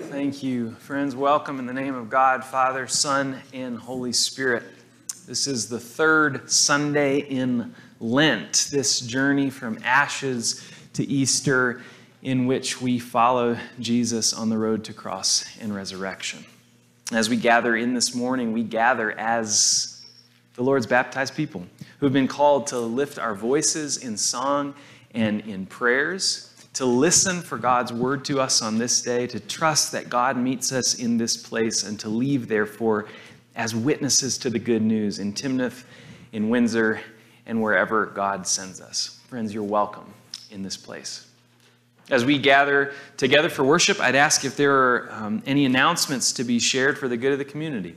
Thank you. Friends, welcome in the name of God, Father, Son, and Holy Spirit. This is the third Sunday in Lent, this journey from ashes to Easter in which we follow Jesus on the road to cross and resurrection. As we gather in this morning, we gather as the Lord's baptized people who have been called to lift our voices in song and in prayers, to listen for God's word to us on this day, to trust that God meets us in this place, and to leave, therefore, as witnesses to the good news in Timnath, in Windsor, and wherever God sends us. Friends, you're welcome in this place. As we gather together for worship, I'd ask if there are any announcements to be shared for the good of the community.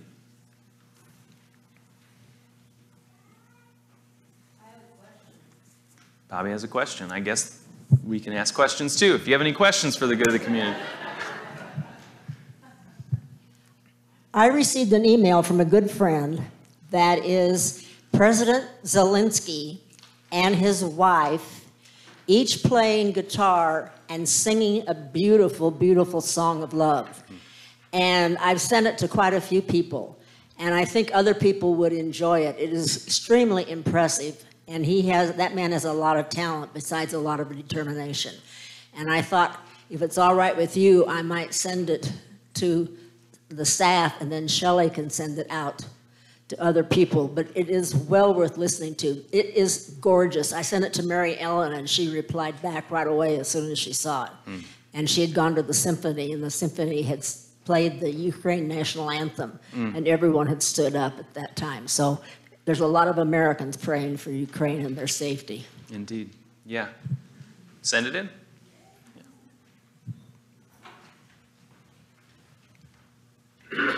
I have a question. Bobby has a question. I guess we can ask questions too, if you have any questions for the good of the community. I received an email from a good friend that is President Zelensky and his wife, each playing guitar and singing a beautiful, beautiful song of love. And I've sent it to quite a few people, and I think other people would enjoy it. It is extremely impressive. And that man has a lot of talent besides a lot of determination. And I thought, if it's all right with you, I might send it to the staff, and then Shelley can send it out to other people. But it is well worth listening to. It is gorgeous. I sent it to Mary Ellen, and she replied back right away as soon as she saw it. And she had gone to the symphony, and the symphony had played the Ukraine national anthem, and everyone had stood up at that time. So there's a lot of Americans praying for Ukraine and their safety. Indeed. Yeah. Send it in. Yeah.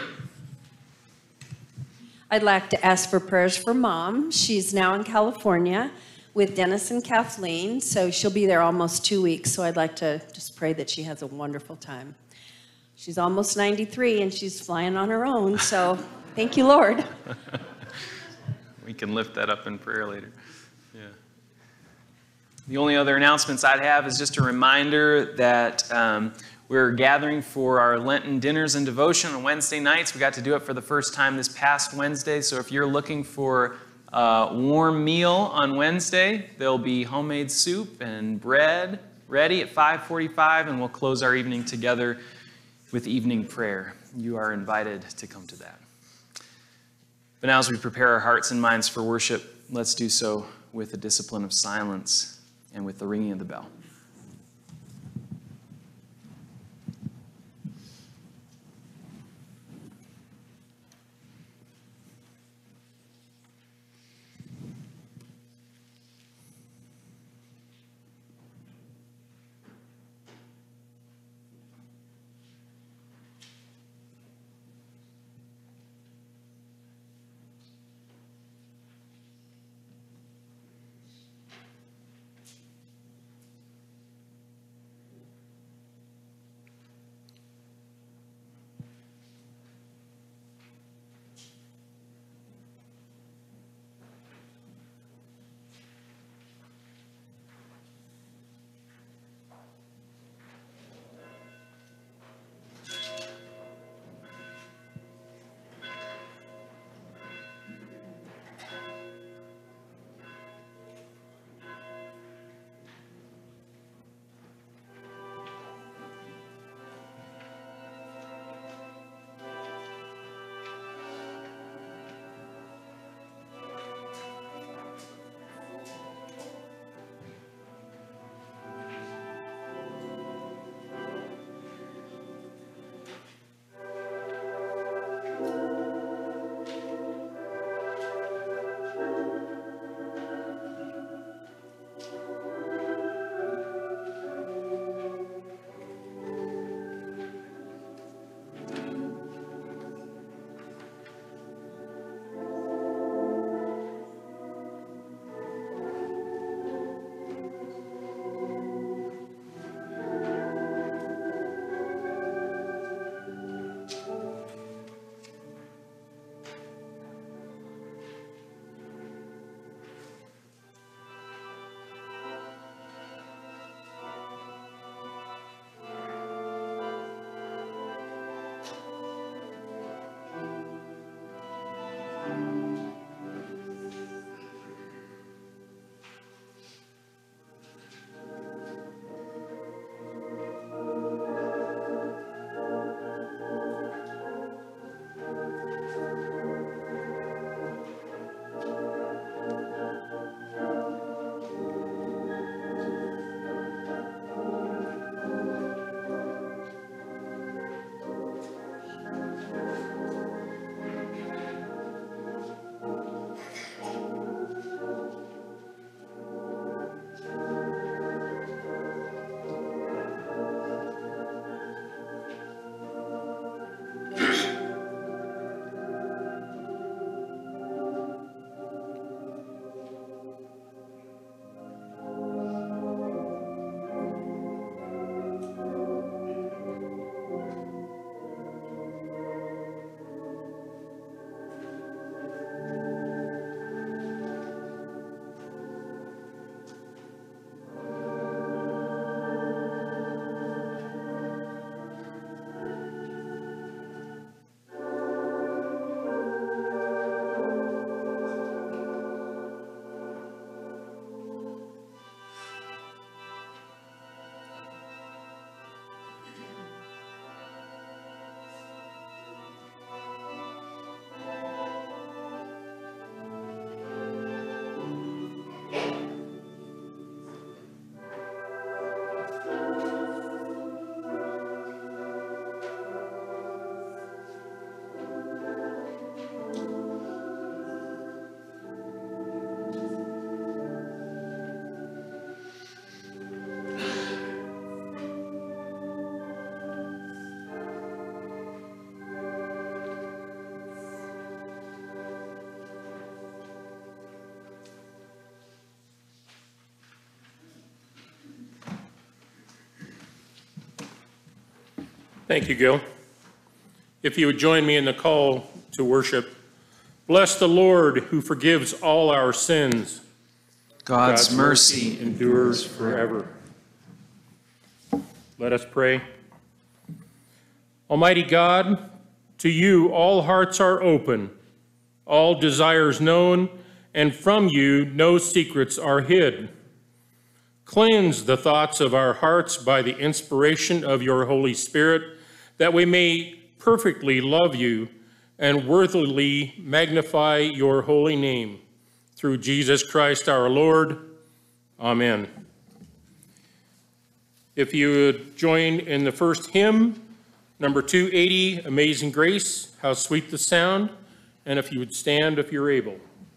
I'd like to ask for prayers for Mom. She's now in California with Dennis and Kathleen, so she'll be there almost 2 weeks, so I'd like to just pray that she has a wonderful time. She's almost 93, and she's flying on her own, so thank you, Lord. We can lift that up in prayer later. Yeah. The only other announcements I'd have is just a reminder that we're gathering for our Lenten dinners and devotion on Wednesday nights. We got to do it for the first time this past Wednesday. So if you're looking for a warm meal on Wednesday, there'll be homemade soup and bread ready at 5:45, and we'll close our evening together with evening prayer. You are invited to come to that. But now as we prepare our hearts and minds for worship, let's do so with the discipline of silence and with the ringing of the bell. Thank you, Gil. If you would join me in the call to worship. Bless the Lord who forgives all our sins. God's mercy endures forever. Let us pray. Almighty God, to you all hearts are open, all desires known, and from you no secrets are hid. Cleanse the thoughts of our hearts by the inspiration of your Holy Spirit, that we may perfectly love you and worthily magnify your holy name. Through Jesus Christ our Lord. Amen. If you would join in the first hymn, number 280, Amazing Grace, How Sweet the Sound, and if you would stand if you're able.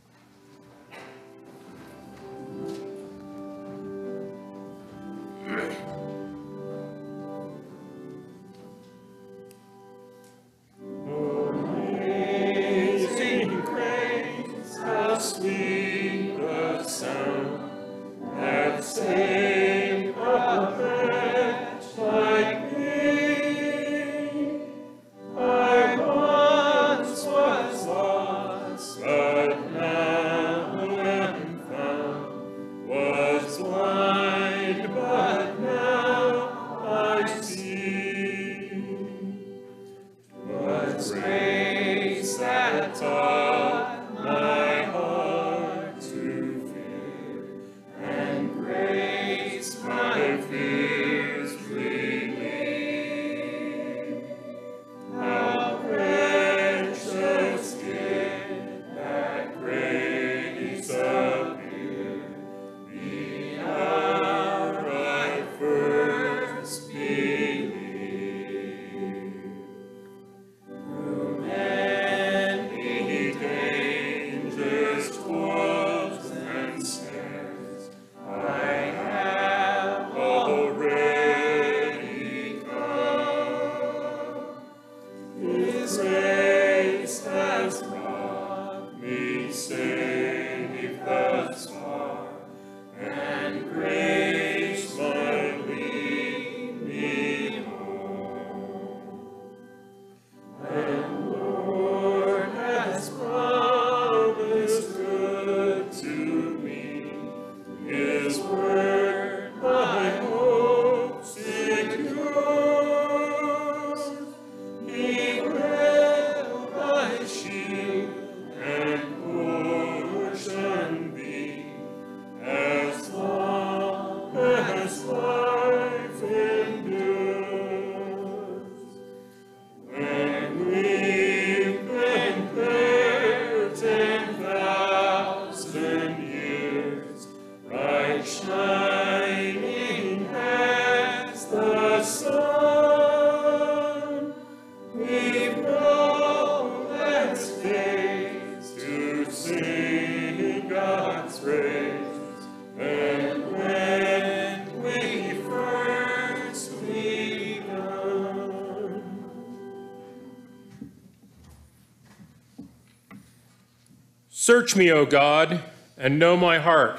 Search me, O God, and know my heart.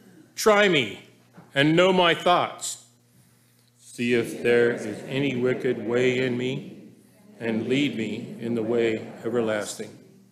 Try me and know my thoughts. See if there is any wicked way in me, and lead me in the way everlasting.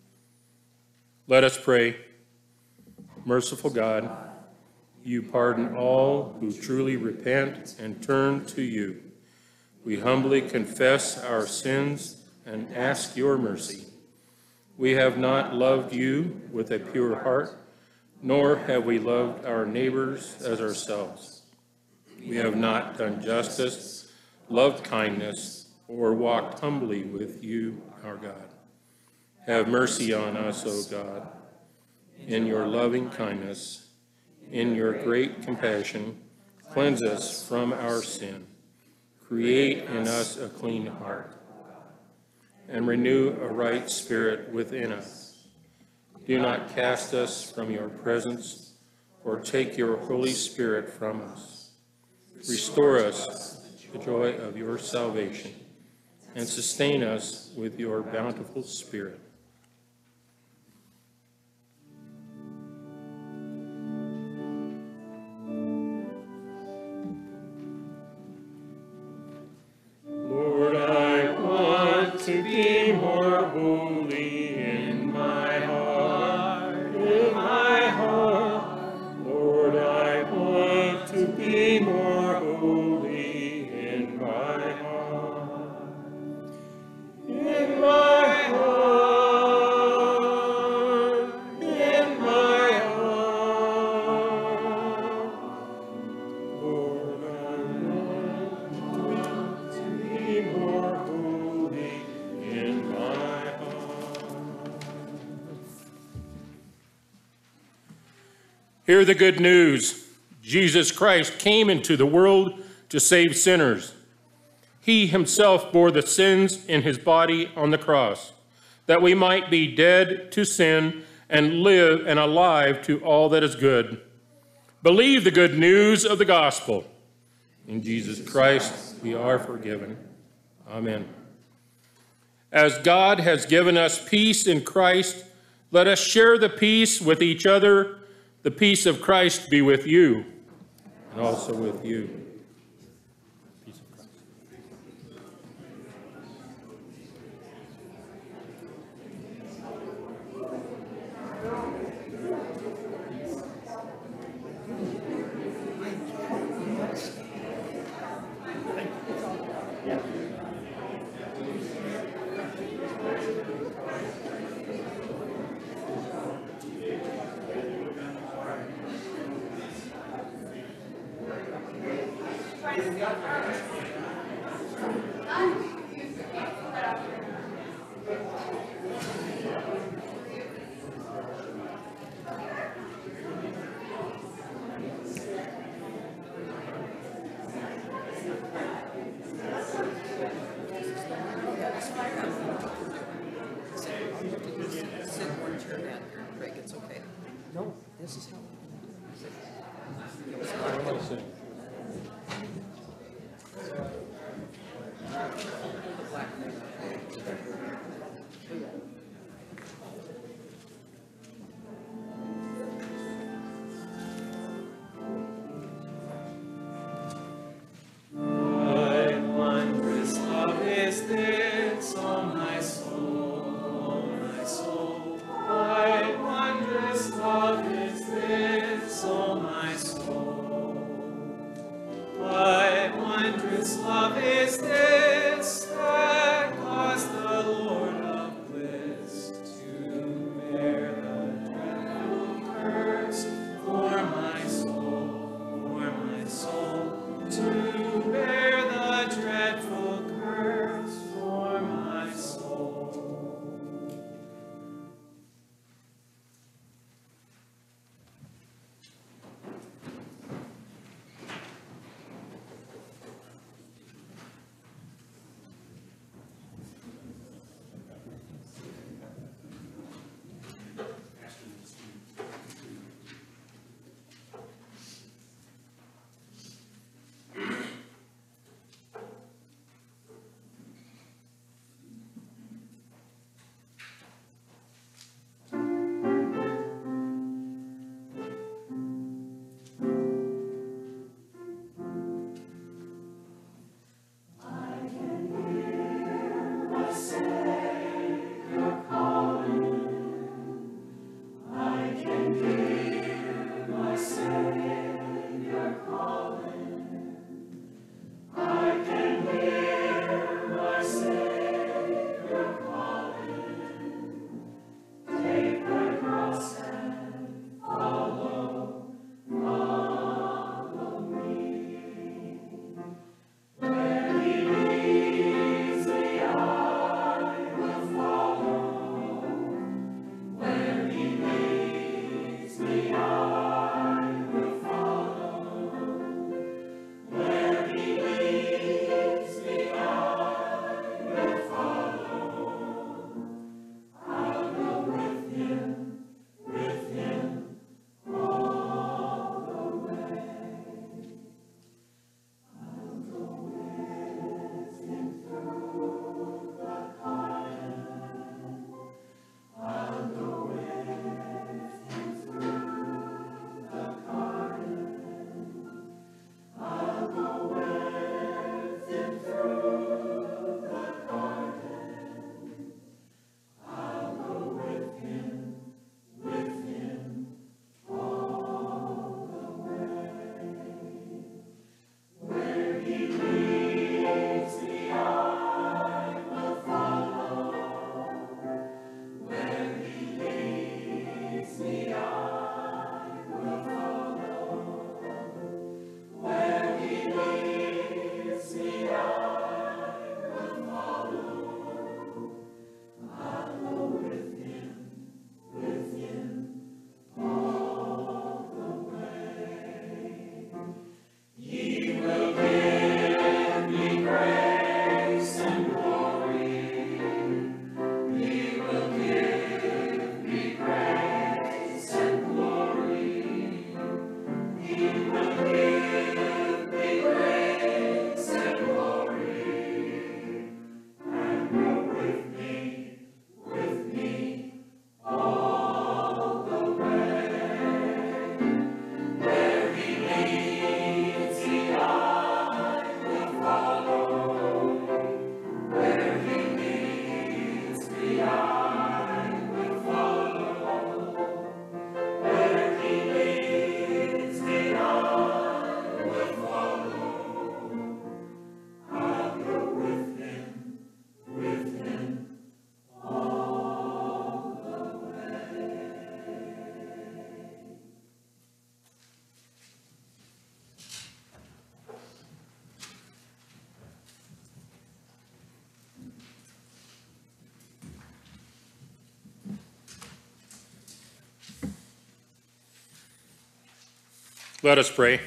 Let us pray. Merciful God, you pardon all who truly repent and turn to you. We humbly confess our sins and ask your mercy. We have not loved you with a pure heart, nor have we loved our neighbors as ourselves. We have not done justice, loved kindness, or walked humbly with you, our God. Have mercy on us, O God, in your loving kindness, in your great compassion. Cleanse us from our sin. Create in us a clean heart, and renew a right spirit within us. Do not cast us from your presence, or take your Holy Spirit from us. Restore us the joy of your salvation, and sustain us with your bountiful Spirit. Lord, Hear the good news. Jesus Christ came into the world to save sinners. He himself bore the sins in his body on the cross, that we might be dead to sin and live and alive to all that is good. Believe the good news of the gospel. In Jesus Christ we are forgiven. Amen. As God has given us peace in Christ, let us share the peace with each other. The peace of Christ be with you and also with you. Peace of Christ. To bear the dreadful curse for my soul. Let us pray.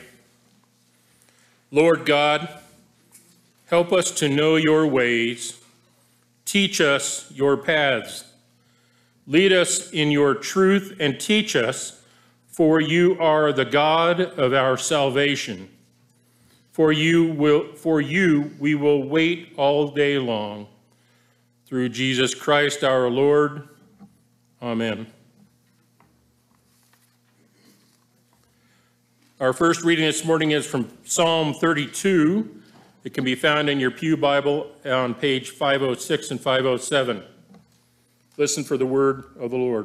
Lord God, help us to know your ways. Teach us your paths. Lead us in your truth and teach us, for you are the God of our salvation. For you we will wait all day long. Through Jesus Christ our Lord. Amen. Our first reading this morning is from Psalm 32. It can be found in your pew Bible on page 506 and 507. Listen for the word of the Lord.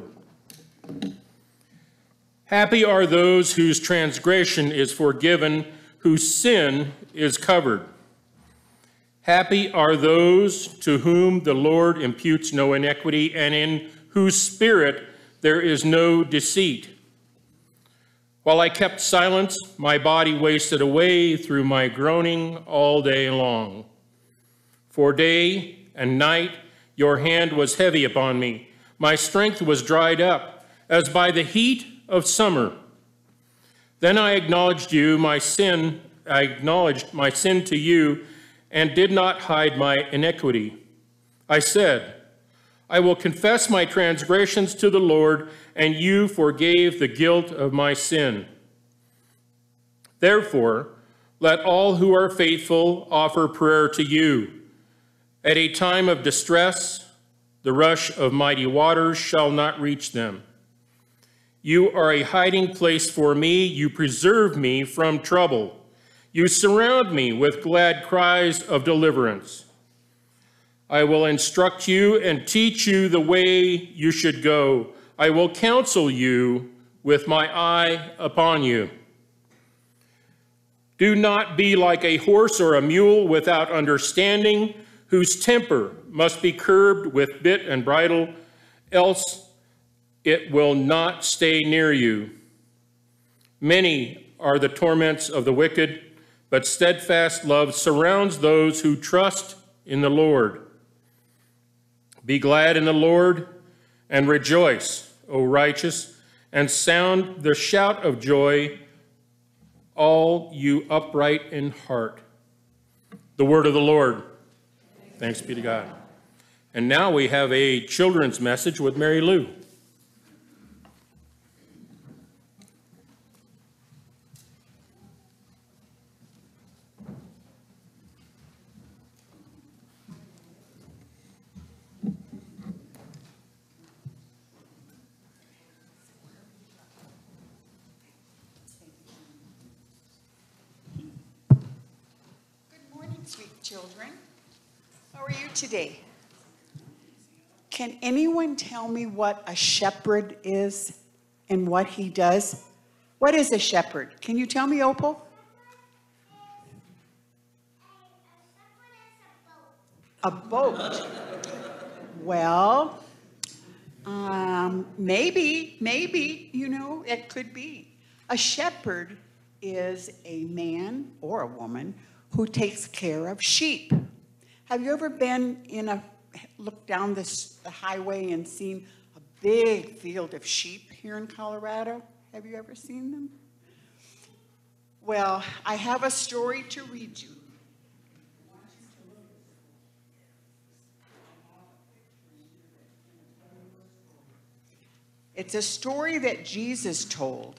Happy are those whose transgression is forgiven, whose sin is covered. Happy are those to whom the Lord imputes no iniquity, and in whose spirit there is no deceit. While I kept silence, my body wasted away through my groaning all day long. For day and night your hand was heavy upon me. My strength was dried up, as by the heat of summer. Then I acknowledged my sin to you, and did not hide my iniquity. I said, I will confess my transgressions to the Lord, and you forgave the guilt of my sin. Therefore, let all who are faithful offer prayer to you. At a time of distress, the rush of mighty waters shall not reach them. You are a hiding place for me. You preserve me from trouble. You surround me with glad cries of deliverance. I will instruct you and teach you the way you should go. I will counsel you with my eye upon you. Do not be like a horse or a mule without understanding, whose temper must be curbed with bit and bridle, else it will not stay near you. Many are the torments of the wicked, but steadfast love surrounds those who trust in the Lord. Be glad in the Lord and rejoice, O righteous, and sound the shout of joy, all you upright in heart. The word of the Lord. Thanks be to God. And now we have a children's message with Mary Lou. Children, how are you today? Can anyone tell me what a shepherd is and what he does? What is a shepherd? Can you tell me, Opal? A boat. Well, maybe, it could be. A shepherd is a man or a woman who takes care of sheep. Have you ever been looked down the highway and seen a big field of sheep here in Colorado? Have you ever seen them? Well, I have a story to read you. It's a story that Jesus told.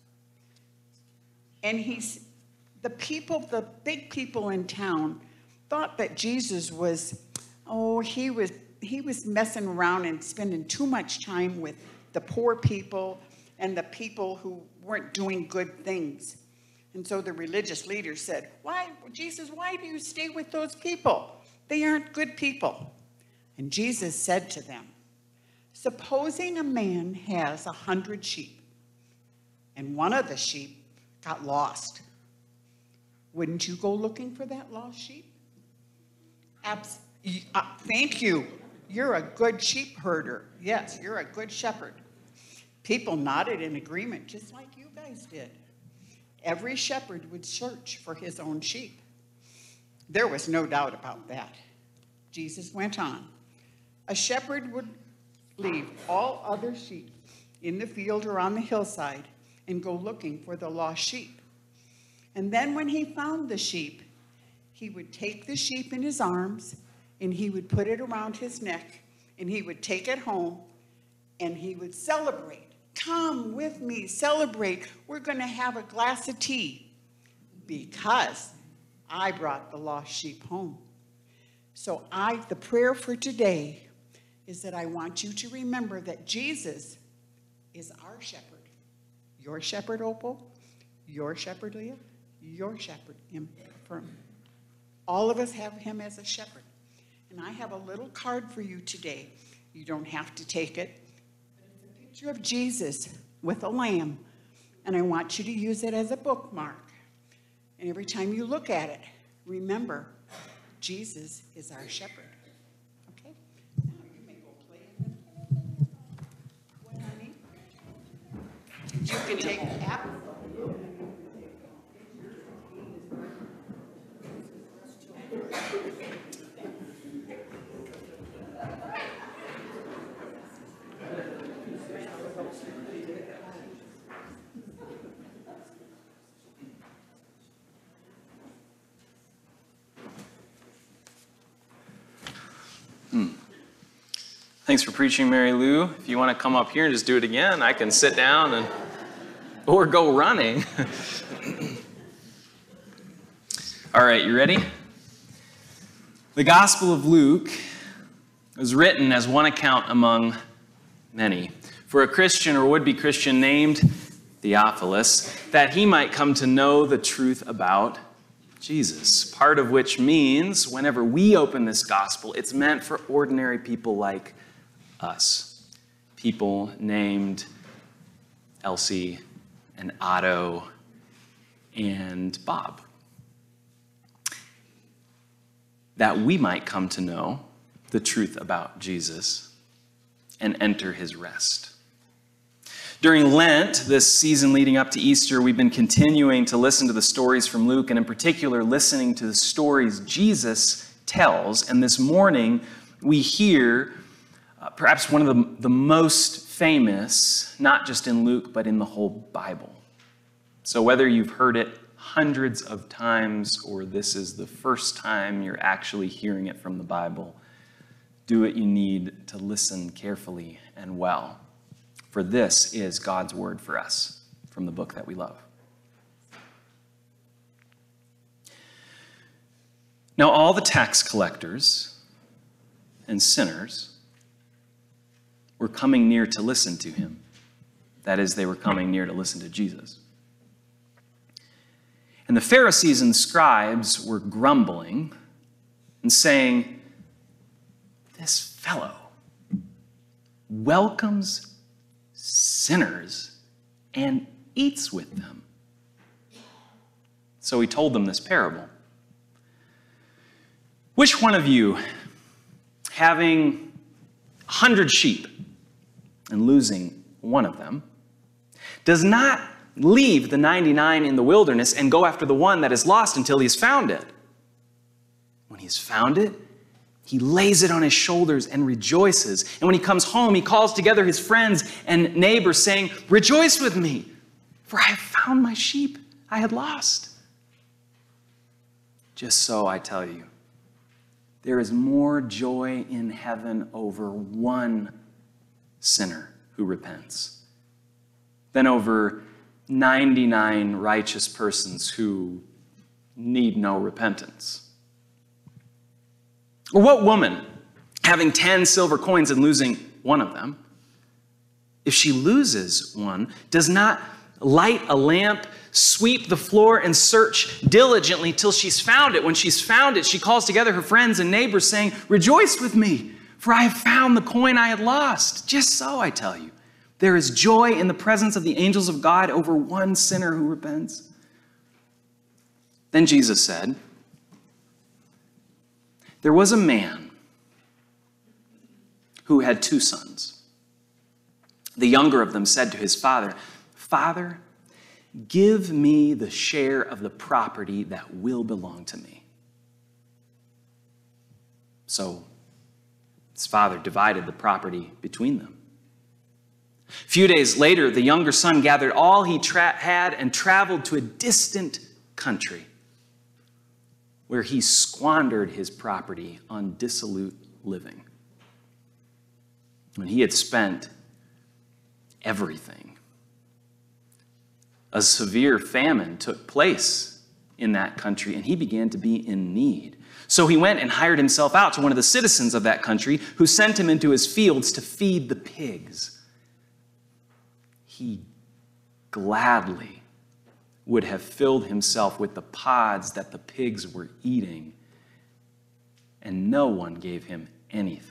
And the big people in town thought that Jesus was, he was messing around and spending too much time with the poor people and the people who weren't doing good things. And so the religious leaders said, Jesus, why do you stay with those people? They aren't good people. And Jesus said to them, supposing a man has 100 sheep and one of the sheep got lost. Wouldn't you go looking for that lost sheep? Thank you. You're a good sheep herder. Yes, you're a good shepherd. People nodded in agreement, just like you guys did. Every shepherd would search for his own sheep. There was no doubt about that. Jesus went on. A shepherd would leave all other sheep in the field or on the hillside and go looking for the lost sheep. And then when he found the sheep, he would take the sheep in his arms and he would put it around his neck and he would take it home and he would celebrate. Come with me, celebrate. We're going to have a glass of tea because I brought the lost sheep home. So the prayer for today is that I want you to remember that Jesus is our shepherd. Your shepherd, Opal. Your shepherd, Leah. Your shepherd, Fern. All of us have him as a shepherd. And I have a little card for you today. You don't have to take it. But it's a picture of Jesus with a lamb. And I want you to use it as a bookmark. And every time you look at it, remember, Jesus is our shepherd. Okay? Now you may go play in the what, honey? You can take the apple. Thanks for preaching, Mary Lou. If you want to come up here and just do it again, I can sit down or go running. All right, you ready? The Gospel of Luke was written as one account among many for a Christian or would-be Christian named Theophilus, that he might come to know the truth about Jesus, part of which means whenever we open this gospel, it's meant for ordinary people like us. People named Elsie and Otto and Bob. That we might come to know the truth about Jesus and enter his rest. During Lent, this season leading up to Easter, we've been continuing to listen to the stories from Luke, and in particular, listening to the stories Jesus tells. And this morning, we hear perhaps one of the most famous, not just in Luke, but in the whole Bible. So whether you've heard it hundreds of times or this is the first time you're actually hearing it from the Bible, do what you need to listen carefully and well. For this is God's word for us from the book that we love. Now, all the tax collectors and sinners were coming near to listen to him. That is, they were coming near to listen to Jesus. And the Pharisees and scribes were grumbling and saying, "This fellow welcomes sinners and eats with them." So he told them this parable. Which one of you, having 100 sheep and losing one of them, does not leave the 99 in the wilderness and go after the one that is lost until he's found it? When he's found it, he lays it on his shoulders and rejoices. And when he comes home, he calls together his friends and neighbors, saying, "Rejoice with me, for I have found my sheep I had lost." Just so I tell you, there is more joy in heaven over one sinner who repents than over 99 righteous persons who need no repentance. Or what woman, having 10 silver coins and losing one of them, if she loses one, does not light a lamp, sweep the floor, and search diligently till she's found it? When she's found it, she calls together her friends and neighbors, saying, "Rejoice with me, for I have found the coin I had lost." Just so I tell you, there is joy in the presence of the angels of God over one sinner who repents. Then Jesus said, "There was a man who had 2 sons. The younger of them said to his father, 'Father, give me the share of the property that will belong to me.' So his father divided the property between them. A few days later, the younger son gathered all he had and traveled to a distant country where he squandered his property on dissolute living. When he had spent everything, a severe famine took place in that country, and he began to be in need. So he went and hired himself out to one of the citizens of that country, who sent him into his fields to feed the pigs. He gladly would have filled himself with the pods that the pigs were eating, and no one gave him anything.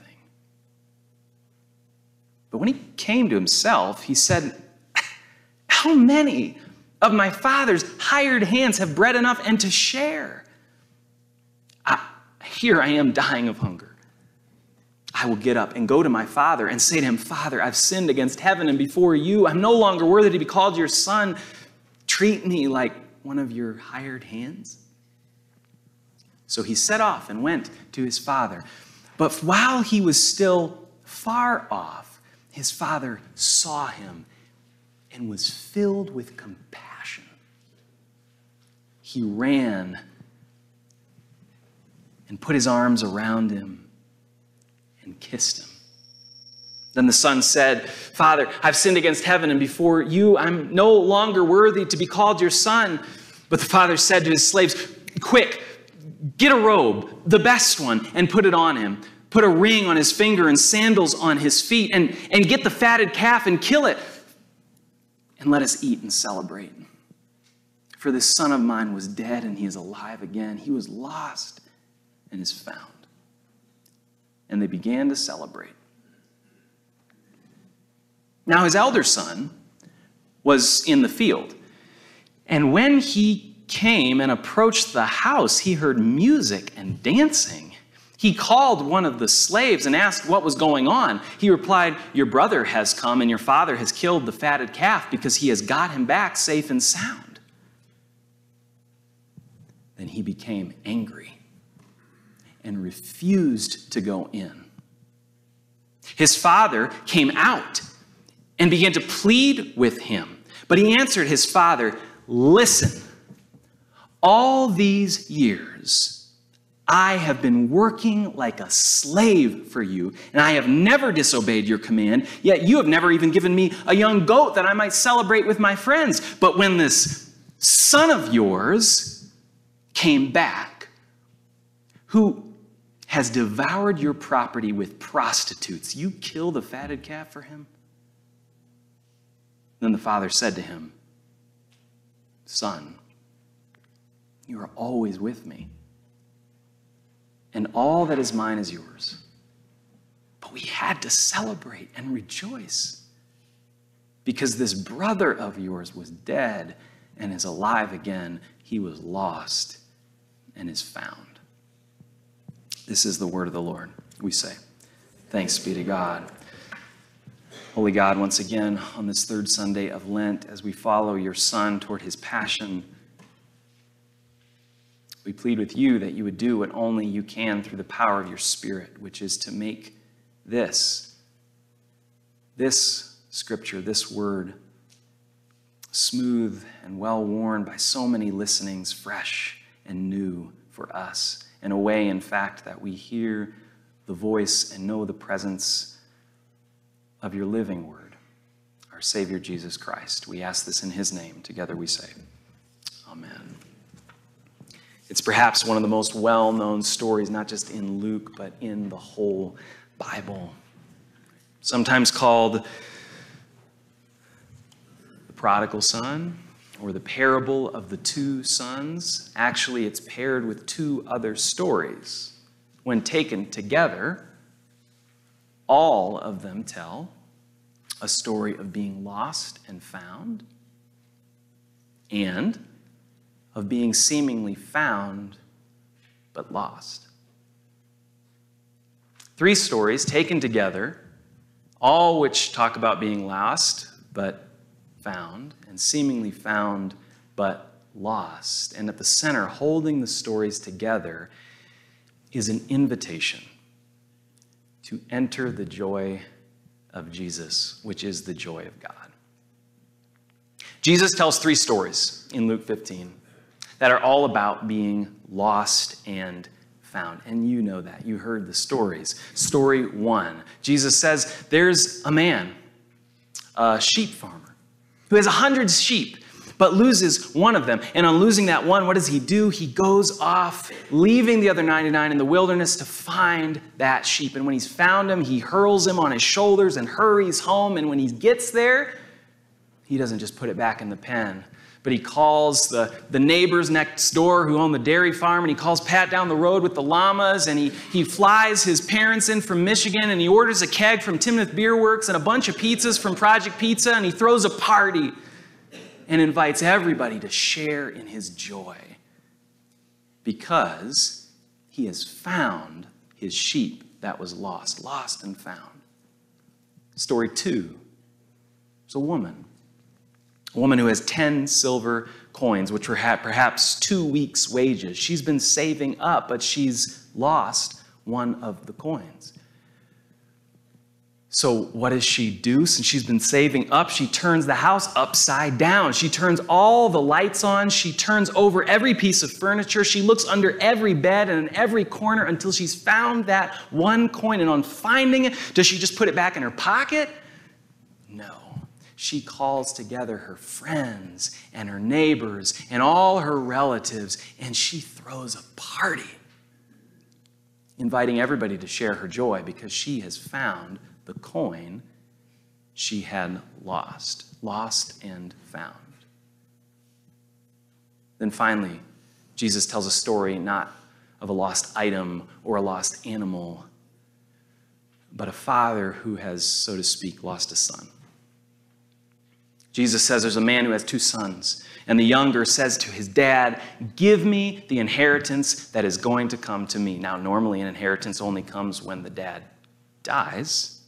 But when he came to himself, he said, "How many of my father's hired hands have bread enough and to share? Here I am dying of hunger. I will get up and go to my father and say to him, 'Father, I've sinned against heaven and before you. I'm no longer worthy to be called your son. Treat me like one of your hired hands.' So he set off and went to his father. But while he was still far off, his father saw him and was filled with compassion. He ran and put his arms around him and kissed him. Then the son said, 'Father, I've sinned against heaven and before you. I'm no longer worthy to be called your son.' But the father said to his slaves, 'Quick, get a robe, the best one, and put it on him. Put a ring on his finger and sandals on his feet, and get the fatted calf and kill it. And let us eat and celebrate. For this son of mine was dead and he is alive again. He was lost and is found.' And they began to celebrate. Now his elder son was in the field. And when he came and approached the house, he heard music and dancing. He called one of the slaves and asked what was going on. He replied, 'Your brother has come and your father has killed the fatted calf because he has got him back safe and sound.' Then he became angry and refused to go in. His father came out and began to plead with him. But he answered his father, 'Listen, all these years I have been working like a slave for you, and I have never disobeyed your command, yet you have never even given me a young goat that I might celebrate with my friends. But when this son of yours came back, who has devoured your property with prostitutes, you kill the fatted calf for him?' Then the father said to him, 'Son, you are always with me, and all that is mine is yours. But we had to celebrate and rejoice, because this brother of yours was dead and is alive again. He was lost and is found.'" This is the word of the Lord. We say, thanks be to God. Holy God, once again, on this third Sunday of Lent, as we follow your Son toward his passion, we plead with you that you would do what only you can through the power of your Spirit, which is to make this scripture, this word, smooth and well-worn by so many listenings, fresh and new for us, in a way, in fact, that we hear the voice and know the presence of your living word, our Savior Jesus Christ. We ask this in his name. Together we say, Amen. It's perhaps one of the most well-known stories, not just in Luke, but in the whole Bible. Sometimes called the prodigal son, or the parable of the two sons. Actually, it's paired with two other stories. When taken together, all of them tell a story of being lost and found, and of being seemingly found but lost. Three stories taken together, all which talk about being lost but found, and seemingly found but lost. And at the center, holding the stories together, is an invitation to enter the joy of Jesus, which is the joy of God. Jesus tells 3 stories in Luke 15 that are all about being lost and found. And you know that. You heard the stories. Story 1, Jesus says there's a man, a sheep farmer, who has 100 sheep, but loses one of them. And on losing that one, what does he do? He goes off, leaving the other 99 in the wilderness to find that sheep. And when he's found him, he hurls him on his shoulders and hurries home. And when he gets there, he doesn't just put it back in the pen, but he calls the neighbors next door who own the dairy farm, and he calls Pat down the road with the llamas, and he flies his parents in from Michigan, and he orders a keg from Timnath Beer Works and a bunch of pizzas from Project Pizza, and he throws a party and invites everybody to share in his joy because he has found his sheep that was lost and found. Story 2 is a woman who has 10 silver coins, which were perhaps 2 weeks' wages. She's been saving up, but she's lost one of the coins. So what does she do? Since she's been saving up, she turns the house upside down. She turns all the lights on. She turns over every piece of furniture. She looks under every bed and in every corner until she's found that one coin. And on finding it, does she just put it back in her pocket? No. She calls together her friends and her neighbors and all her relatives, and she throws a party, inviting everybody to share her joy because she has found the coin she had lost and found. Then finally, Jesus tells a story not of a lost item or a lost animal, but a father who has, so to speak, lost a son. Jesus says there's a man who has 2 sons, and the younger says to his dad, "Give me the inheritance that is going to come to me." Now, normally an inheritance only comes when the dad dies.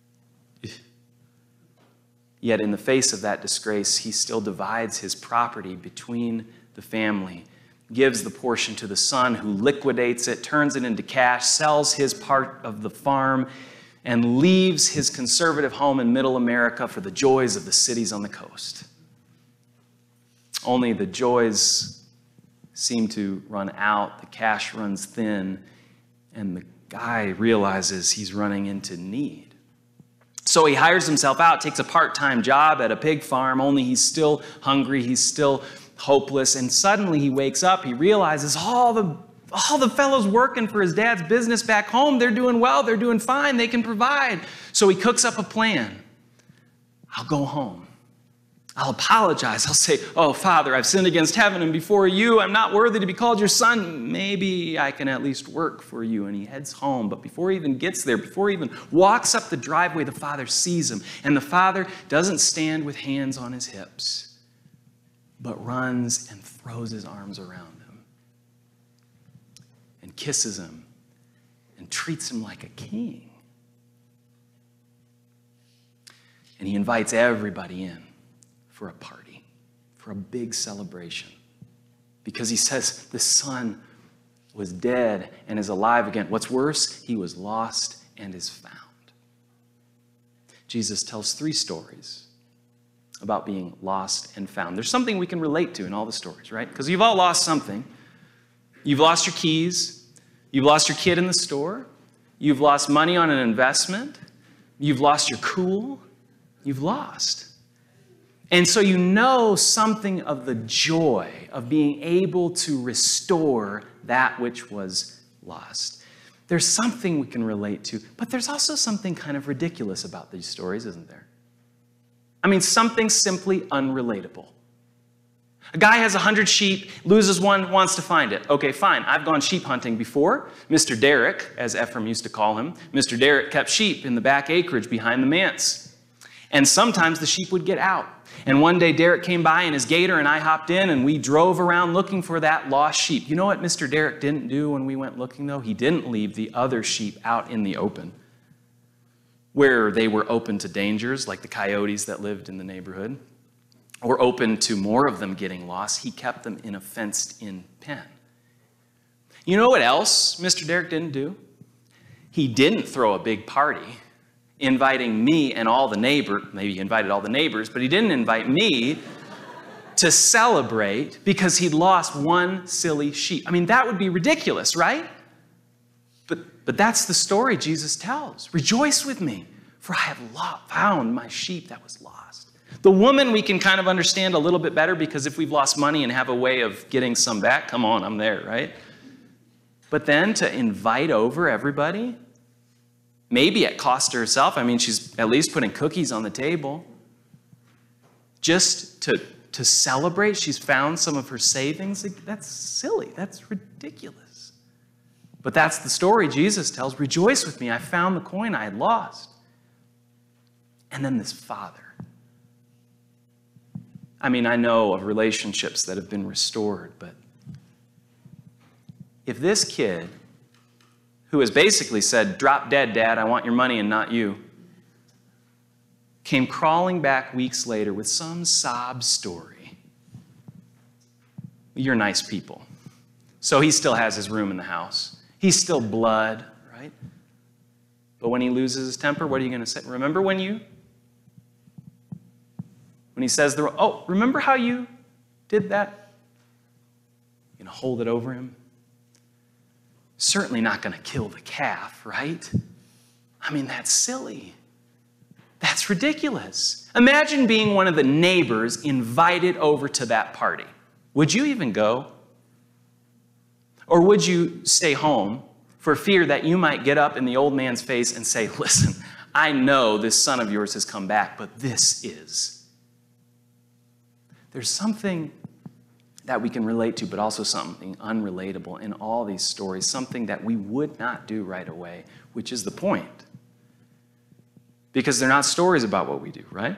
Yet in the face of that disgrace, he still divides his property between the family, gives the portion to the son who liquidates it, turns it into cash, sells his part of the farm, and leaves his conservative home in middle America for the joys of the cities on the coast. Only the joys seem to run out, the cash runs thin, and the guy realizes he's running into need. So he hires himself out, takes a part-time job at a pig farm, only he's still hungry, he's still hopeless, and suddenly he wakes up, he realizes all the fellows working for his dad's business back home, they're doing well, they're doing fine, they can provide. So he cooks up a plan. I'll go home. I'll apologize. I'll say, "Oh, Father, I've sinned against heaven and before you. I'm not worthy to be called your son. Maybe I can at least work for you." And he heads home. But before he even gets there, before he even walks up the driveway, the father sees him. And the father doesn't stand with hands on his hips, but runs and throws his arms around him and kisses him and treats him like a king. And he invites everybody in for a party, for a big celebration. Because he says the son was dead and is alive again. What's worse, he was lost and is found. Jesus tells 3 stories about being lost and found. There's something we can relate to in all the stories, right? Because you've all lost something. You've lost your keys. You've lost your kid in the store. You've lost money on an investment. You've lost your cool. You've lost. And so you know something of the joy of being able to restore that which was lost. There's something we can relate to, but there's also something kind of ridiculous about these stories, isn't there? I mean, something simply unrelatable. A guy has 100 sheep, loses one, wants to find it. Okay, fine, I've gone sheep hunting before. Mr. Derrick, as Ephraim used to call him, Mr. Derrick kept sheep in the back acreage behind the manse. And sometimes the sheep would get out. And one day Derrick came by in his gator and I hopped in and we drove around looking for that lost sheep. You know what Mr. Derrick didn't do when we went looking though? He didn't leave the other sheep out in the open where they were open to dangers like the coyotes that lived in the neighborhood or open to more of them getting lost. He kept them in a fenced-in pen. You know what else Mr. Derrick didn't do? He didn't throw a big party inviting me and all the neighbors, maybe he invited all the neighbors, but he didn't invite me to celebrate because he'd lost one silly sheep. I mean, that would be ridiculous, right? But that's the story Jesus tells. Rejoice with me, for I have found my sheep that was lost. The woman we can kind of understand a little bit better because if we've lost money and have a way of getting some back, come on, I'm there, right? But then to invite over everybody, maybe at cost to herself. I mean, she's at least putting cookies on the table. Just to celebrate, she's found some of her savings. That's silly. That's ridiculous. But that's the story Jesus tells. Rejoice with me. I found the coin I had lost. And then this father. I mean, I know of relationships that have been restored, but if this kid, who has basically said, drop dead, Dad, I want your money and not you, came crawling back weeks later with some sob story. You're nice people. So he still has his room in the house. He's still blood, right? But when he loses his temper, what are you going to say? Remember when he says, remember how you did that? You're going to hold it over him? Certainly not going to kill the calf, right? I mean, that's silly. That's ridiculous. Imagine being one of the neighbors invited over to that party. Would you even go? Or would you stay home for fear that you might get up in the old man's face and say, listen, I know this son of yours has come back, but this is. There's something that we can relate to, but also something unrelatable in all these stories, something that we would not do right away, which is the point. Because they're not stories about what we do, right?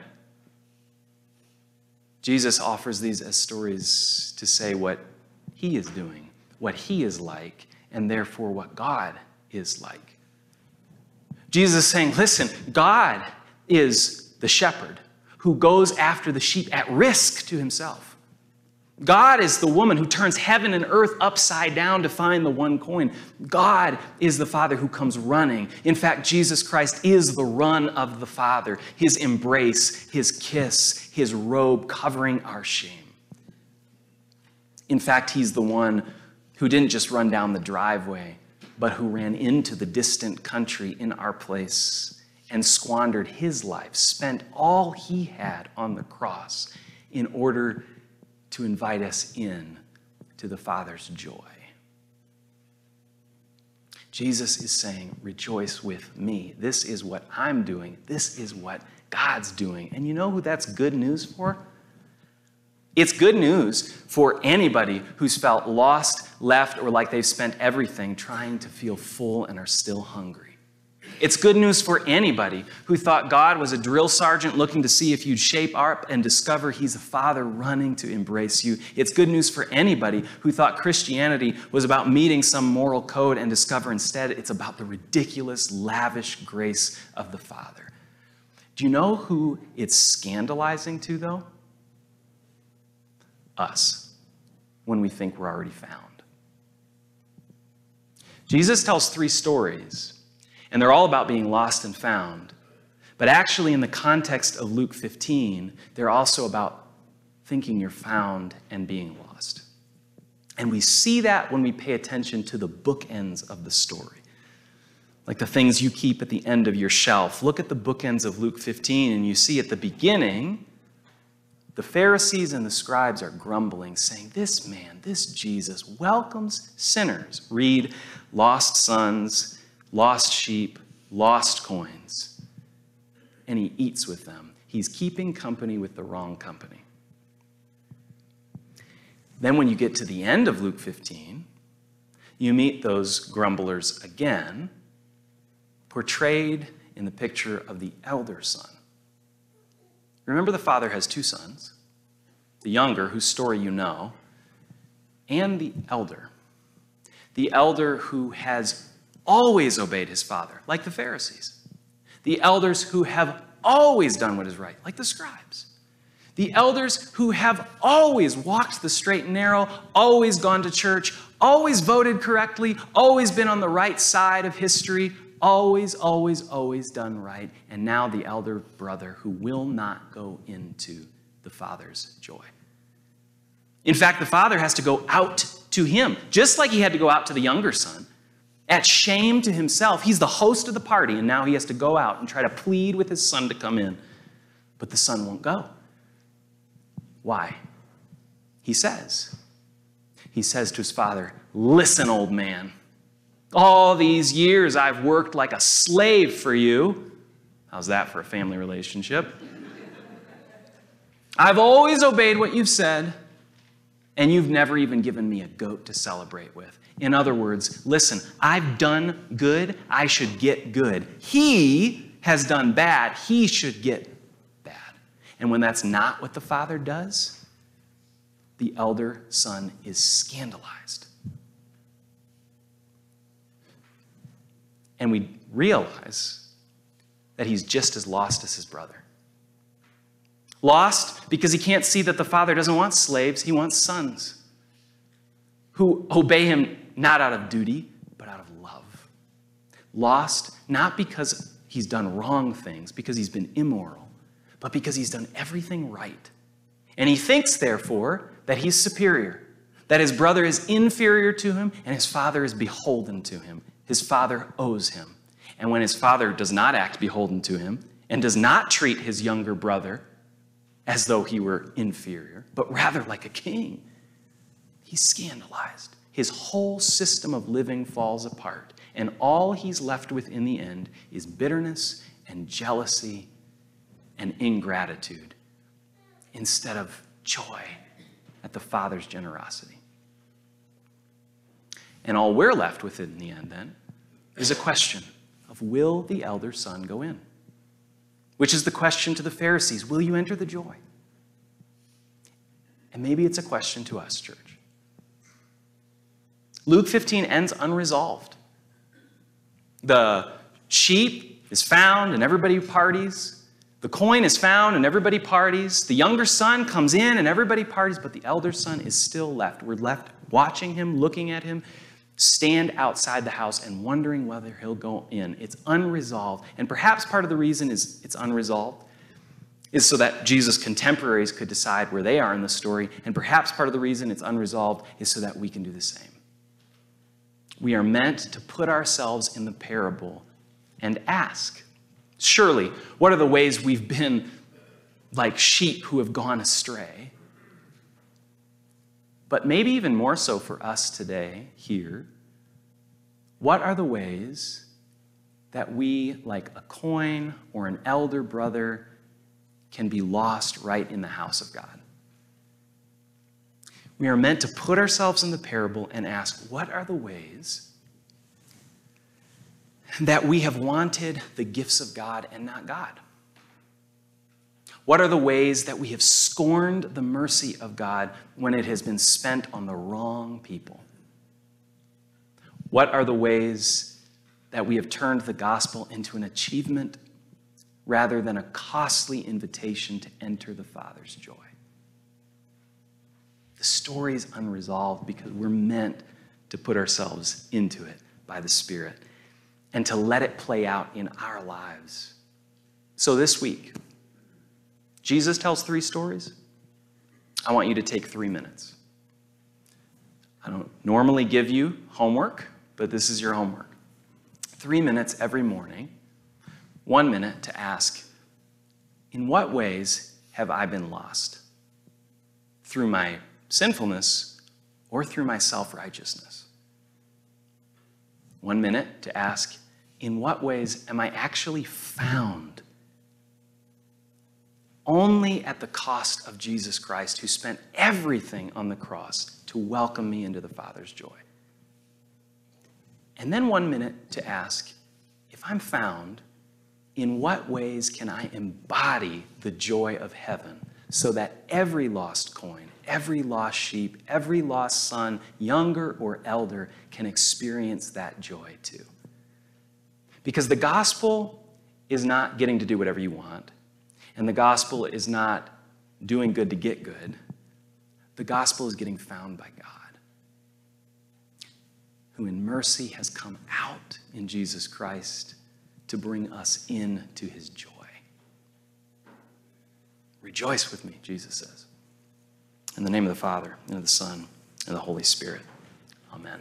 Jesus offers these as stories to say what he is doing, what he is like, and therefore what God is like. Jesus is saying, listen, God is the shepherd who goes after the sheep at risk to himself. God is the woman who turns heaven and earth upside down to find the one coin. God is the Father who comes running. In fact, Jesus Christ is the run of the Father, his embrace, his kiss, his robe covering our shame. In fact, he's the one who didn't just run down the driveway, but who ran into the distant country in our place and squandered his life, spent all he had on the cross in order to invite us in to the Father's joy. Jesus is saying, rejoice with me. This is what I'm doing. This is what God's doing. And you know who that's good news for? It's good news for anybody who's felt lost, left, or like they've spent everything trying to feel full and are still hungry. It's good news for anybody who thought God was a drill sergeant looking to see if you'd shape up and discover he's a father running to embrace you. It's good news for anybody who thought Christianity was about meeting some moral code and discover instead it's about the ridiculous, lavish grace of the Father. Do you know who it's scandalizing to, though? Us, when we think we're already found. Jesus tells 3 stories. And they're all about being lost and found. But actually, in the context of Luke 15, they're also about thinking you're found and being lost. And we see that when we pay attention to the bookends of the story. Like the things you keep at the end of your shelf. Look at the bookends of Luke 15, and you see at the beginning, the Pharisees and the scribes are grumbling, saying, this man, this Jesus, welcomes sinners. Read, lost sons, lost sheep, lost coins, and he eats with them. He's keeping company with the wrong company. Then when you get to the end of Luke 15, you meet those grumblers again, portrayed in the picture of the elder son. Remember, the father has 2 sons, the younger, whose story you know, and the elder who has always obeyed his father, like the Pharisees. The elders who have always done what is right, like the scribes. The elders who have always walked the straight and narrow, always gone to church, always voted correctly, always been on the right side of history, always, always, always done right, and now the elder brother who will not go into the Father's joy. In fact, the Father has to go out to him, just like he had to go out to the younger son. At shame to himself, he's the host of the party, and now he has to go out and try to plead with his son to come in. But the son won't go. Why? He says to his father, "Listen, old man, all these years I've worked like a slave for you." How's that for a family relationship? "I've always obeyed what you've said, and you've never even given me a goat to celebrate with." In other words, listen, I've done good, I should get good. He has done bad, he should get bad. And when that's not what the father does, the elder son is scandalized. And we realize that he's just as lost as his brother. Lost because he can't see that the father doesn't want slaves, he wants sons who obey him not out of duty, but out of love. Lost not because he's done wrong things, because he's been immoral, but because he's done everything right. And he thinks, therefore, that he's superior, that his brother is inferior to him, and his father is beholden to him. His father owes him. And when his father does not act beholden to him and does not treat his younger brother as though he were inferior, but rather like a king, he's scandalized. His whole system of living falls apart, and all he's left with in the end is bitterness and jealousy and ingratitude instead of joy at the Father's generosity. And all we're left with in the end, then, is a question of, will the elder son go in? Which is the question to the Pharisees, will you enter the joy? And maybe it's a question to us, church. Luke 15 ends unresolved. The sheep is found and everybody parties. The coin is found and everybody parties. The younger son comes in and everybody parties, but the elder son is still left. We're left watching him, looking at him, stand outside the house and wondering whether he'll go in. It's unresolved. And perhaps part of the reason is it's unresolved is so that Jesus' contemporaries could decide where they are in the story. And perhaps part of the reason it's unresolved is so that we can do the same. We are meant to put ourselves in the parable and ask, surely, what are the ways we've been like sheep who have gone astray? But maybe even more so for us today here, what are the ways that we, like a coin or an elder brother, can be lost right in the house of God? We are meant to put ourselves in the parable and ask, what are the ways that we have wanted the gifts of God and not God? What are the ways that we have scorned the mercy of God when it has been spent on the wrong people? What are the ways that we have turned the gospel into an achievement rather than a costly invitation to enter the Father's joy? The story is unresolved because we're meant to put ourselves into it by the Spirit and to let it play out in our lives. So this week, Jesus tells 3 stories. I want you to take 3 minutes. I don't normally give you homework, but this is your homework. 3 minutes every morning, 1 minute to ask, in what ways have I been lost? Through my sinfulness or through my self-righteousness? 1 minute to ask, in what ways am I actually found? Only at the cost of Jesus Christ, who spent everything on the cross to welcome me into the Father's joy. And then 1 minute to ask, if I'm found, in what ways can I embody the joy of heaven so that every lost coin, every lost sheep, every lost son, younger or elder, can experience that joy too? Because the gospel is not getting to do whatever you want. And the gospel is not doing good to get good. The gospel is getting found by God, who in mercy has come out in Jesus Christ to bring us into his joy. Rejoice with me, Jesus says. In the name of the Father, and of the Son, and of the Holy Spirit. Amen.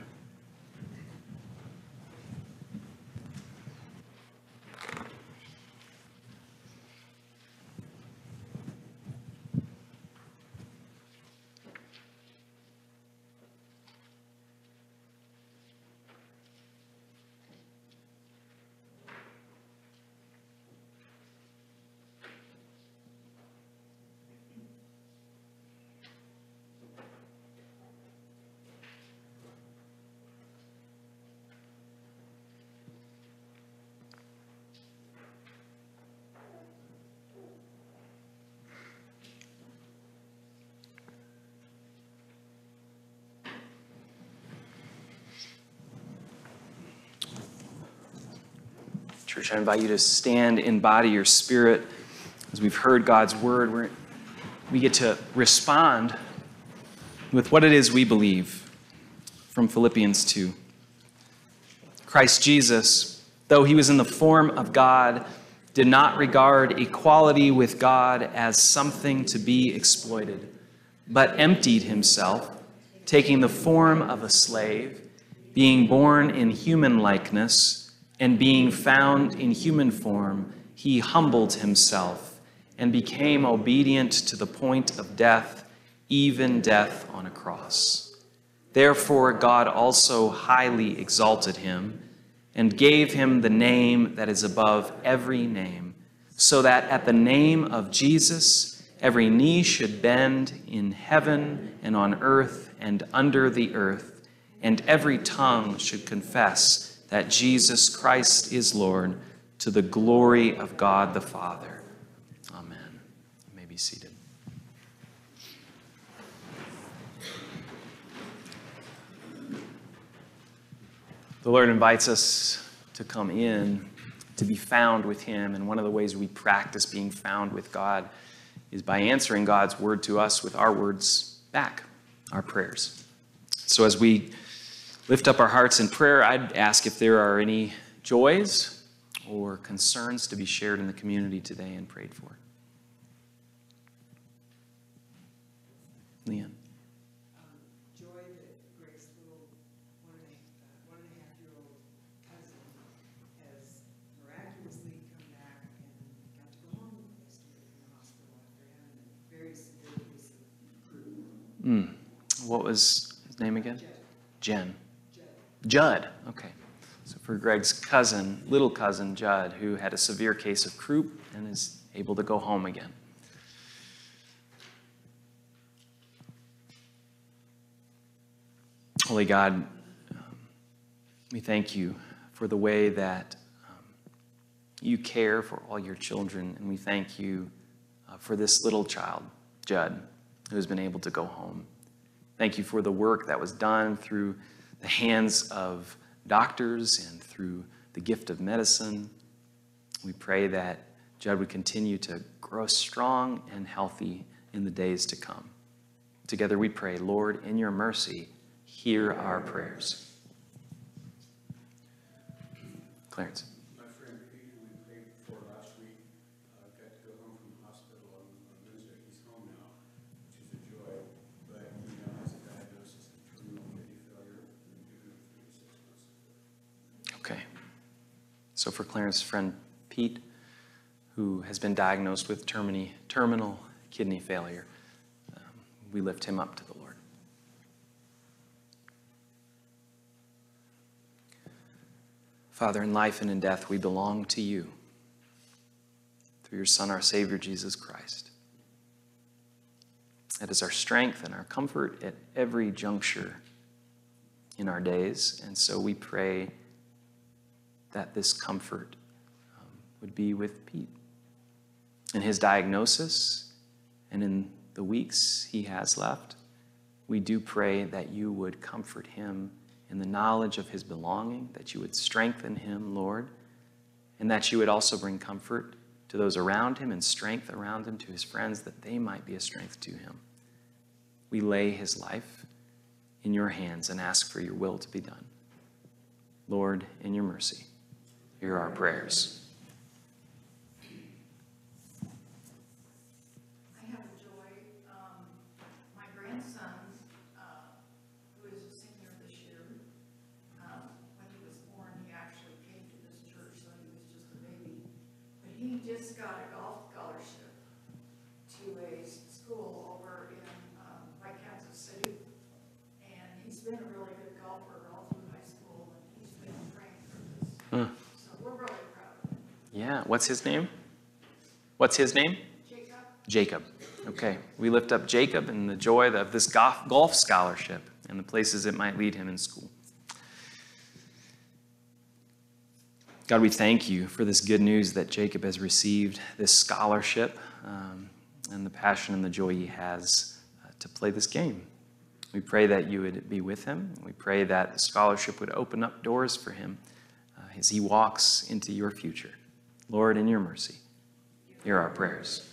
Church, I invite you to stand in body or spirit. As we've heard God's word, we get to respond with what it is we believe from Philippians 2. Christ Jesus, though he was in the form of God, did not regard equality with God as something to be exploited, but emptied himself, taking the form of a slave, being born in human likeness, and being found in human form, he humbled himself and became obedient to the point of death, even death on a cross. Therefore, God also highly exalted him and gave him the name that is above every name, so that at the name of Jesus, every knee should bend in heaven and on earth and under the earth, and every tongue should confess that Jesus Christ is Lord, to the glory of God the Father. Amen. You may be seated. The Lord invites us to come in, to be found with him, and one of the ways we practice being found with God is by answering God's word to us with our words back, our prayers. So as we lift up our hearts in prayer, I'd ask if there are any joys or concerns to be shared in the community today and prayed for. Leanne. Joy that Greg's little one and a half year old cousin has miraculously come back and got to go home yesterday from the hospital after having a very severe case of croup. What was his name again? Jen. Judd. Okay. So for Greg's cousin, little cousin Judd, who had a severe case of croup and is able to go home again. Holy God, we thank you for the way that you care for all your children, and we thank you for this little child, Judd, who has been able to go home. Thank you for the work that was done through the hands of doctors and through the gift of medicine. We pray that Judd would continue to grow strong and healthy in the days to come. Together we pray, Lord, in your mercy, hear our prayers. Clarence. My friend Pete, who we prayed for last week, got to go home from the hospital on Wednesday. He's home now, which is a joy, but he now has a diagnosis of terminal kidney failure. We've given him 3 to 6 months. Okay. So for Clarence's friend Pete, who has been diagnosed with terminal kidney failure, we lift him up to the Lord. Father, in life and in death, we belong to you through your Son, our Savior, Jesus Christ. That is our strength and our comfort at every juncture in our days. And so we pray that this comfort would be with Pete in his diagnosis and in the weeks he has left. We do pray that you would comfort him in the knowledge of his belonging, that you would strengthen him, Lord, and that you would also bring comfort to those around him and strength around him, to his friends, that they might be a strength to him. We lay his life in your hands and ask for your will to be done. Lord, in your mercy, hear our prayers. I have a joy. My grandson, who is a senior this year, when he was born, he actually came to this church, so he was just a baby. But he just got a golf scholarship to a school over in Kansas City. And he's been a really good golfer all through high school, and he's been praying for this. So we're really proud of him. Yeah, what's his name? What's his name? Jacob? Jacob. Okay, we lift up Jacob and the joy of this golf scholarship and the places it might lead him in school. God, we thank you for this good news that Jacob has received, this scholarship, and the passion and the joy he has to play this game. We pray that you would be with him. We pray that the scholarship would open up doors for him as he walks into your future. Lord, in your mercy, hear our prayers.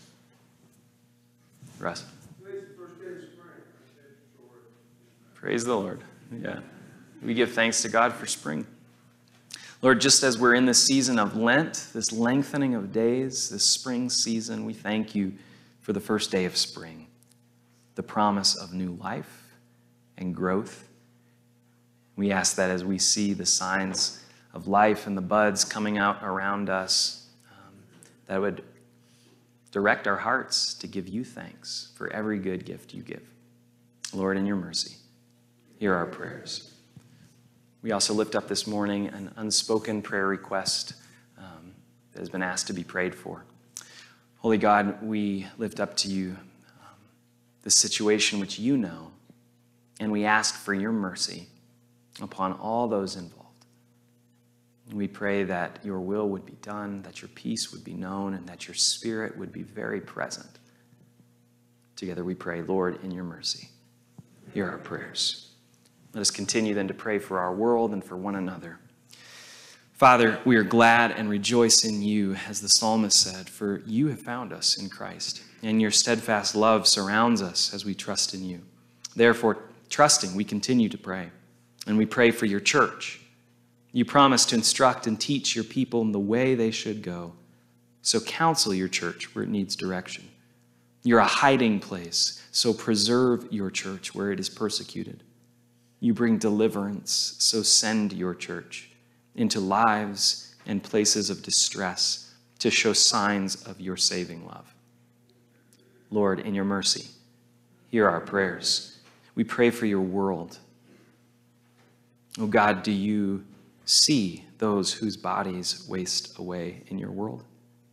Russ. Today's the first day of spring. Praise the Lord. Yeah. We give thanks to God for spring. Lord, just as we're in this season of Lent, this lengthening of days, this spring season, we thank you for the first day of spring, the promise of new life and growth. We ask that as we see the signs of life and the buds coming out around us, that would direct our hearts to give you thanks for every good gift you give. Lord, in your mercy, hear our prayers. We also lift up this morning an unspoken prayer request that has been asked to be prayed for. Holy God, we lift up to you the situation which you know, and we ask for your mercy upon all those involved. We pray that your will would be done, that your peace would be known, and that your spirit would be very present. Together we pray, Lord, in your mercy, hear our prayers. Let us continue then to pray for our world and for one another. Father, we are glad and rejoice in you, as the psalmist said, for you have found us in Christ, and your steadfast love surrounds us as we trust in you. Therefore, trusting, we continue to pray, and we pray for your church. You promise to instruct and teach your people in the way they should go. So counsel your church where it needs direction. You're a hiding place, so preserve your church where it is persecuted. You bring deliverance, so send your church into lives and places of distress to show signs of your saving love. Lord, in your mercy, hear our prayers. We pray for your world. Oh God, do you see those whose bodies waste away in your world?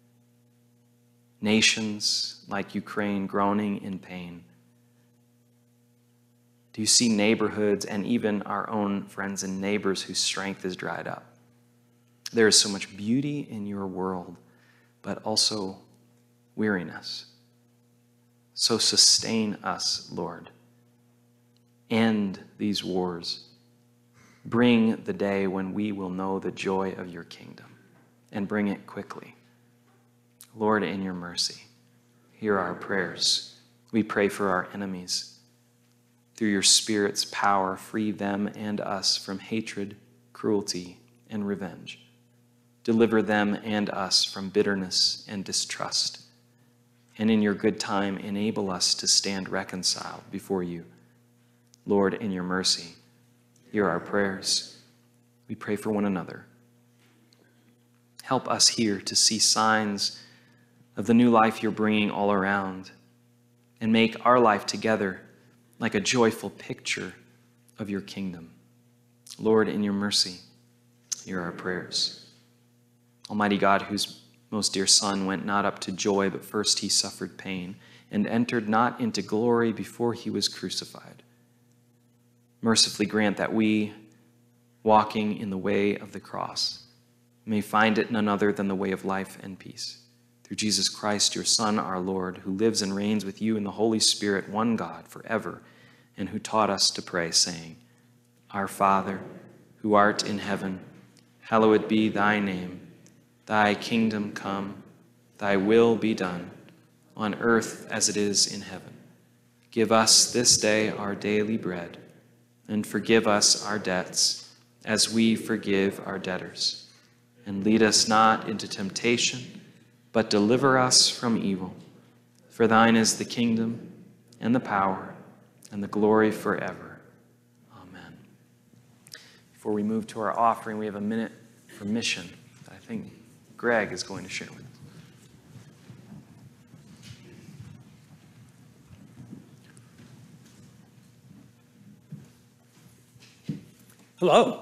Nations like Ukraine groaning in pain. Do you see neighborhoods and even our own friends and neighbors whose strength is dried up? There is so much beauty in your world, but also weariness. So sustain us, Lord. End these wars. Bring the day when we will know the joy of your kingdom, and bring it quickly. Lord, in your mercy, hear our prayers. We pray for our enemies. Through your Spirit's power, free them and us from hatred, cruelty, and revenge. Deliver them and us from bitterness and distrust. And in your good time, enable us to stand reconciled before you. Lord, in your mercy, hear our prayers. We pray for one another. Help us here to see signs of the new life you're bringing all around, and make our life together like a joyful picture of your kingdom. Lord, in your mercy, hear our prayers. Almighty God, whose most dear Son went not up to joy, but first he suffered pain, and entered not into glory before he was crucified. Mercifully grant that we, walking in the way of the cross, may find it none other than the way of life and peace. Through Jesus Christ, your Son, our Lord, who lives and reigns with you in the Holy Spirit, one God, forever, and who taught us to pray, saying, Our Father, who art in heaven, hallowed be thy name. Thy kingdom come, thy will be done, on earth as it is in heaven. Give us this day our daily bread, and forgive us our debts, as we forgive our debtors. And lead us not into temptation, but deliver us from evil. For thine is the kingdom, and the power, and the glory forever. Amen. Before we move to our offering, we have a minute for mission that I think Greg is going to share with us. Hello.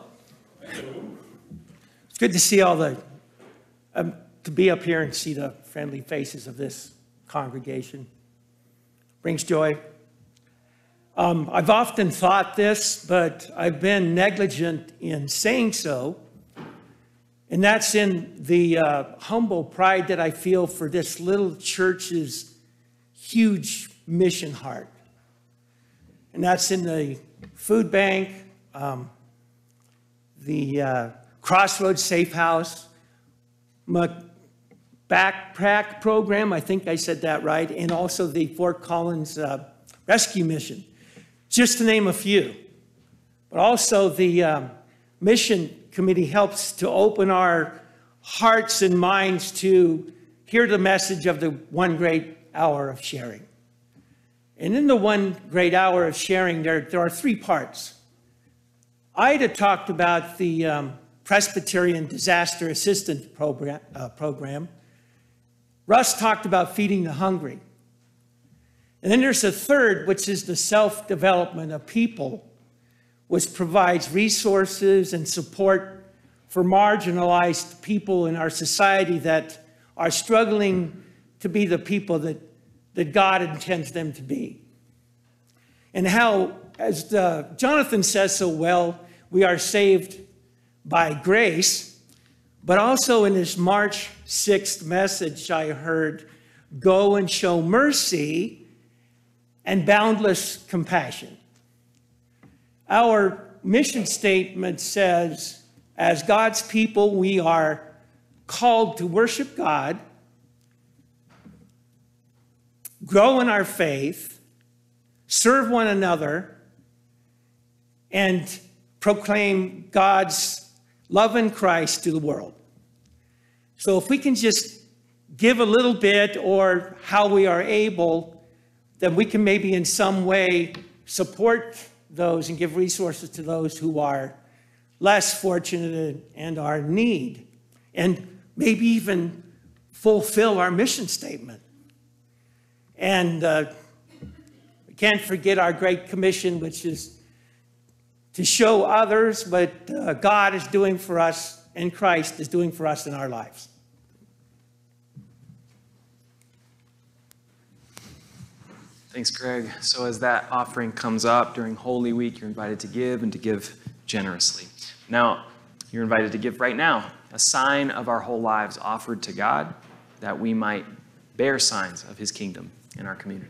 It's good to see all the, to be up here and see the friendly faces of this congregation. Brings joy. I've often thought this, but I've been negligent in saying so. And that's in the humble pride that I feel for this little church's huge mission heart. And that's in the food bank, the Crossroads Safe House, my backpack program, I think I said that right, and also the Fort Collins Rescue Mission, just to name a few. But also the mission committee helps to open our hearts and minds to hear the message of the one great hour of sharing. And in the one great hour of sharing, there are three parts. Ida talked about the Presbyterian Disaster Assistance Program. Russ talked about feeding the hungry. And then there's a third, which is the self-development of people, which provides resources and support for marginalized people in our society that are struggling to be the people that God intends them to be. And how, as Jonathan says so well, we are saved by grace, but also in his March 6th message, I heard, go and show mercy and boundless compassion. Our mission statement says, as God's people, we are called to worship God, grow in our faith, serve one another, and proclaim God's love in Christ to the world. So if we can just give a little bit or how we are able, then we can maybe in some way support those and give resources to those who are less fortunate and are in need, and maybe even fulfill our mission statement. And we can't forget our Great Commission, which is to show others what God is doing for us and Christ is doing for us in our lives. Thanks, Greg. So as that offering comes up during Holy Week, you're invited to give and to give generously. Now, you're invited to give right now, a sign of our whole lives offered to God, that we might bear signs of his kingdom in our community.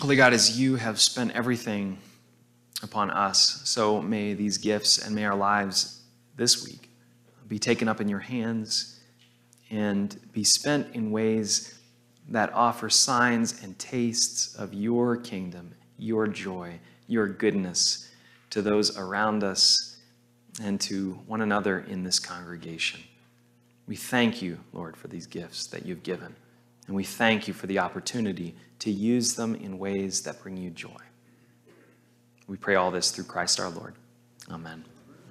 Holy God, as you have spent everything upon us, so may these gifts and may our lives this week be taken up in your hands and be spent in ways that offer signs and tastes of your kingdom, your joy, your goodness to those around us and to one another in this congregation. We thank you, Lord, for these gifts that you've given, and we thank you for the opportunity to use them in ways that bring you joy. We pray all this through Christ our Lord. Amen.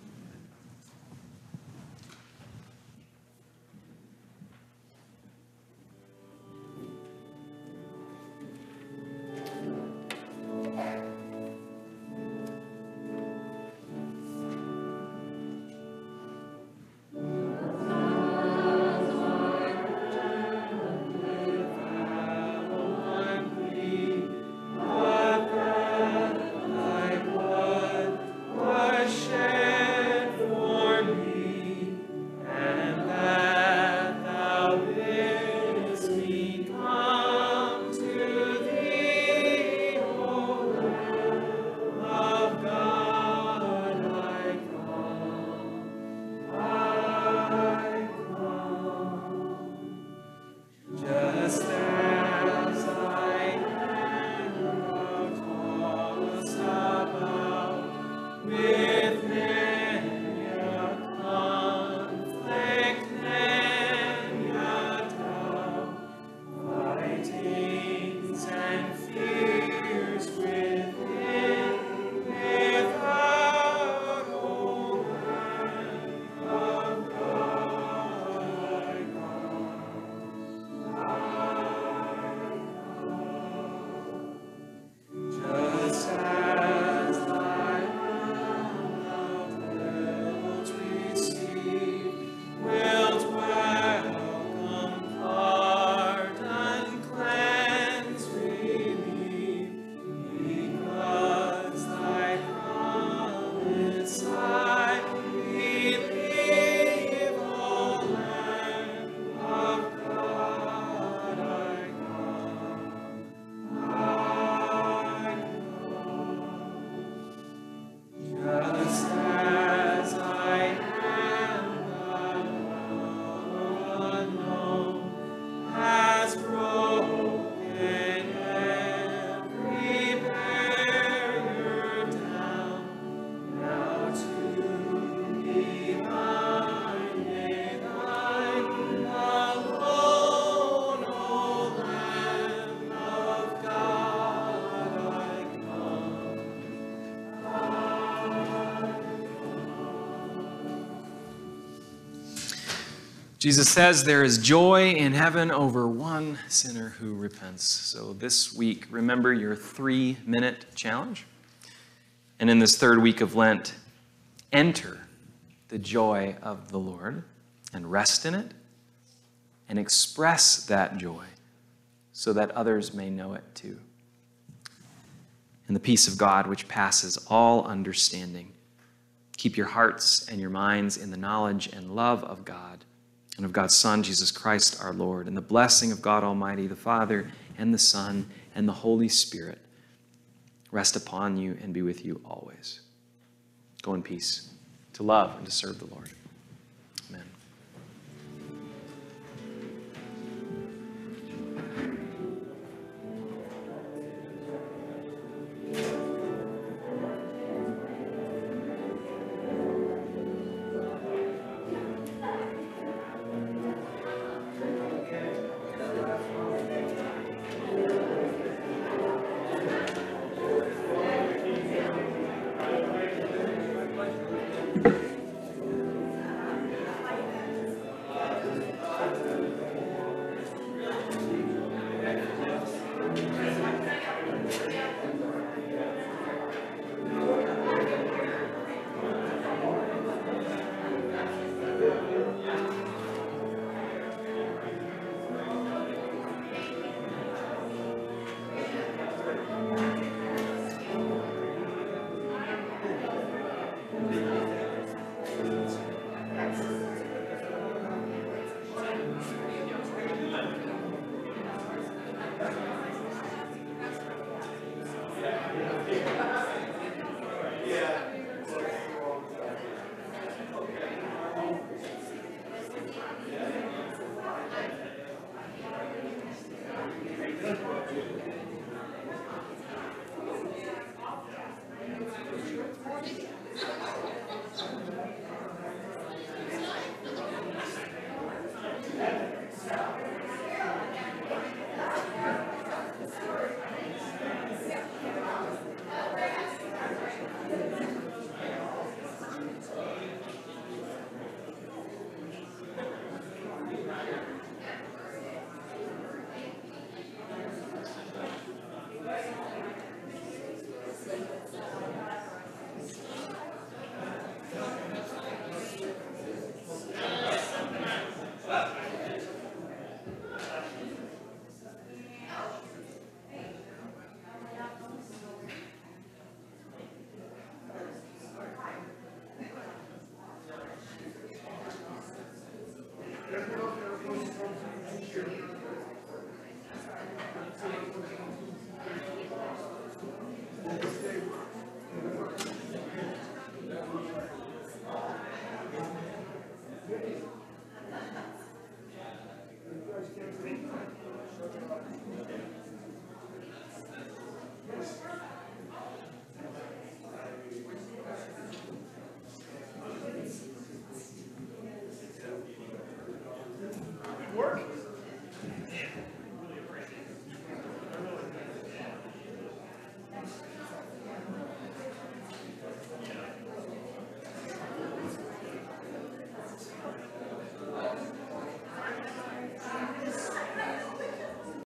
Jesus says there is joy in heaven over one sinner who repents. So this week, remember your 3-minute challenge. And in this third week of Lent, enter the joy of the Lord and rest in it and express that joy so that others may know it too. And the peace of God, which passes all understanding, keep your hearts and your minds in the knowledge and love of God and of God's Son, Jesus Christ our Lord, and the blessing of God Almighty, the Father, and the Son, and the Holy Spirit rest upon you and be with you always. Go in peace to love and to serve the Lord. Amen.